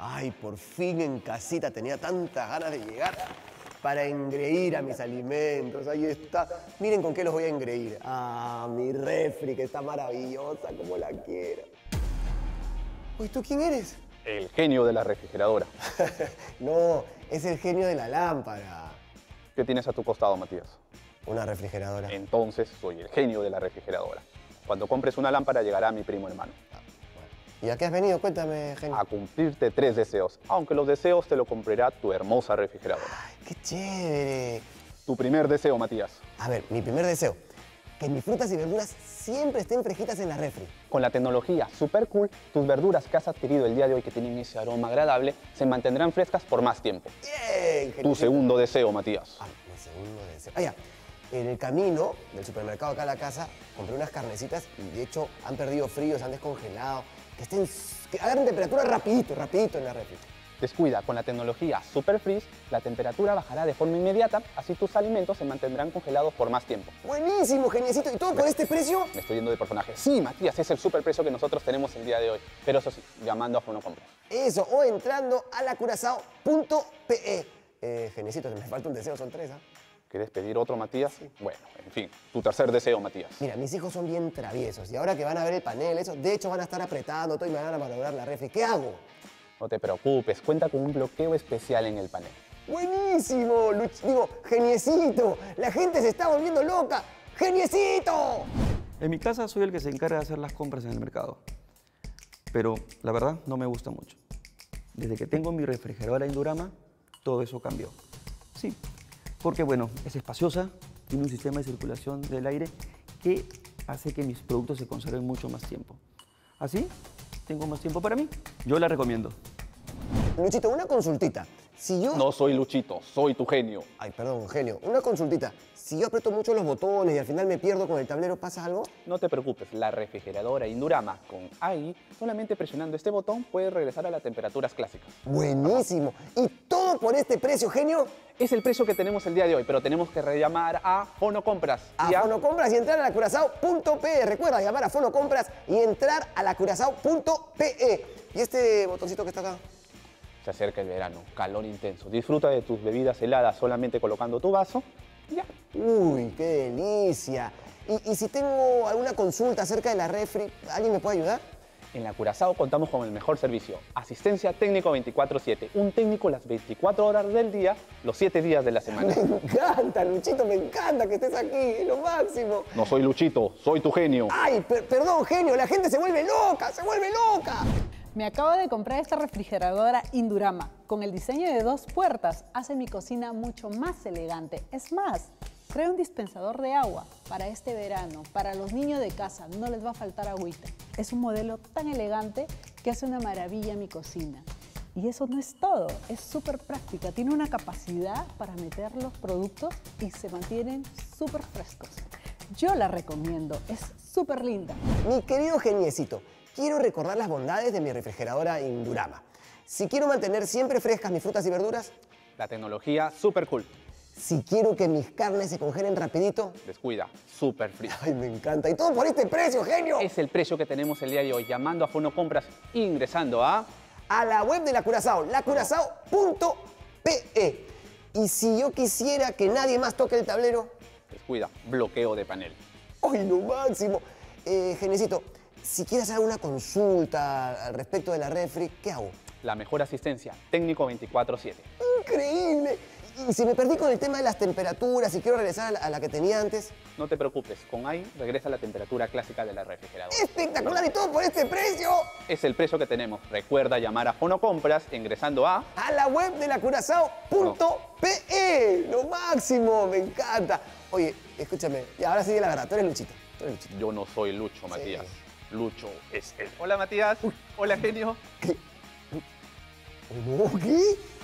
Ay, por fin en casita, tenía tantas ganas de llegar para engreír a mis alimentos. Ahí está. Miren con qué los voy a engreír. Ah, mi refri, que está maravillosa, como la quiero. Oye, ¿tú quién eres? El genio de la refrigeradora. No, es el genio de la lámpara. ¿Qué tienes a tu costado, Matías? Una refrigeradora. Entonces, soy el genio de la refrigeradora. Cuando compres una lámpara, llegará mi primo hermano. ¿Y a qué has venido? Cuéntame, genio. A cumplirte 3 deseos, aunque los deseos te lo cumplirá tu hermosa refrigeradora. Ay, qué chévere. Tu primer deseo, Matías. A ver, mi primer deseo. Que mis frutas y verduras siempre estén fresquitas en la refri. Con la tecnología Super Cool, tus verduras que has adquirido el día de hoy que tienen ese aroma agradable se mantendrán frescas por más tiempo. Bien, genio. Tu segundo deseo, Matías. Ay, mi segundo deseo. Ah, ya. En el camino del supermercado acá a la casa, compré unas carnecitas y de hecho han perdido frío, se han descongelado. Que agarren temperatura rapidito en la refri. Descuida, con la tecnología Super Freeze, la temperatura bajará de forma inmediata, así tus alimentos se mantendrán congelados por más tiempo. Buenísimo, geniecito. ¿Y todo por este precio? Me estoy yendo de personaje. Sí, Matías, es el super precio que nosotros tenemos el día de hoy. Pero eso sí, llamando a Fonocompras. Eso, o entrando a lacurazao.pe. Geniecito, me falta un deseo, son 3, ¿ah? ¿Quieres pedir otro, Matías? Sí. Bueno, en fin, tu tercer deseo, Matías. Mira, mis hijos son bien traviesos y ahora que van a ver el panel, eso, de hecho van a estar apretando todo y me van a malograr la refri. ¿Qué hago? No te preocupes, cuenta con un bloqueo especial en el panel. ¡Buenísimo! Geniecito, la gente se está volviendo loca. ¡Geniecito! En mi casa soy el que se encarga de hacer las compras en el mercado, pero la verdad no me gusta mucho. Desde que tengo mi refrigeradora Indurama, todo eso cambió. Sí, porque bueno, es espaciosa, tiene un sistema de circulación del aire que hace que mis productos se conserven mucho más tiempo. Así, tengo más tiempo para mí. Yo la recomiendo. Luchito, una consultita. Si yo... No soy Luchito, soy tu genio. Ay, perdón, genio. Una consultita. Si yo aprieto mucho los botones y al final me pierdo con el tablero, ¿pasa algo? No te preocupes, la refrigeradora Indurama con AI, solamente presionando este botón puedes regresar a las temperaturas clásicas. Buenísimo. ¿Y todo por este precio, genio? Es el precio que tenemos el día de hoy, pero tenemos que rellamar a Fonocompras. A Fonocompras y entrar a lacurazao.pe. Recuerda llamar a Fonocompras y entrar a lacurazao.pe. ¿Y este botoncito que está acá? Se acerca el verano, calor intenso. Disfruta de tus bebidas heladas solamente colocando tu vaso y ya. Uy, qué delicia. ¿Y si tengo alguna consulta acerca de la refri, alguien me puede ayudar? En la Curazao contamos con el mejor servicio. Asistencia técnico 24/7. Un técnico las 24 horas del día, los 7 días de la semana. Me encanta, Luchito, me encanta que estés aquí. Es lo máximo. No soy Luchito, soy tu genio. Ay, perdón, genio. La gente se vuelve loca, se vuelve loca. Me acabo de comprar esta refrigeradora Indurama. Con el diseño de 2 puertas, hace mi cocina mucho más elegante. Es más, trae un dispensador de agua para este verano. Para los niños de casa no les va a faltar agüita. Es un modelo tan elegante que hace una maravilla mi cocina. Y eso no es todo, es súper práctica. Tiene una capacidad para meter los productos y se mantienen súper frescos. Yo la recomiendo, es súper linda. Mi querido geniecito, quiero recordar las bondades de mi refrigeradora Indurama. Si quiero mantener siempre frescas mis frutas y verduras, La tecnología Super Cool. si quiero que mis carnes se congelen rapidito, Descuida, Super Free. ay, me encanta. Y todo por este precio, genio. Es el precio que tenemos el día de hoy. Llamando a Fonocompras e ingresando a... A la web de la Curazao, lacurazao.pe. Y si yo quisiera que nadie más toque el tablero, Descuida, bloqueo de panel. ¡ay, lo máximo! Genecito, si quieres hacer alguna consulta al respecto de la refri, ¿qué hago? La mejor asistencia, técnico 24/7. ¡Increíble! Y si me perdí con el tema de las temperaturas y quiero regresar a la que tenía antes, No te preocupes, con AI regresa a la temperatura clásica de la refrigeradora. ¡espectacular! Y todo por este precio. Es el precio que tenemos. Recuerda llamar a Fonocompras ingresando a... A la web de la Curazao.pe. ¡Lo máximo! ¡Me encanta! Oye, escúchame, y ahora sigue la verdad. Tú eres Luchito. Yo no soy Lucho, Matías. Lucho es él. Hola, Matías. Hola, genio. ¿Qué?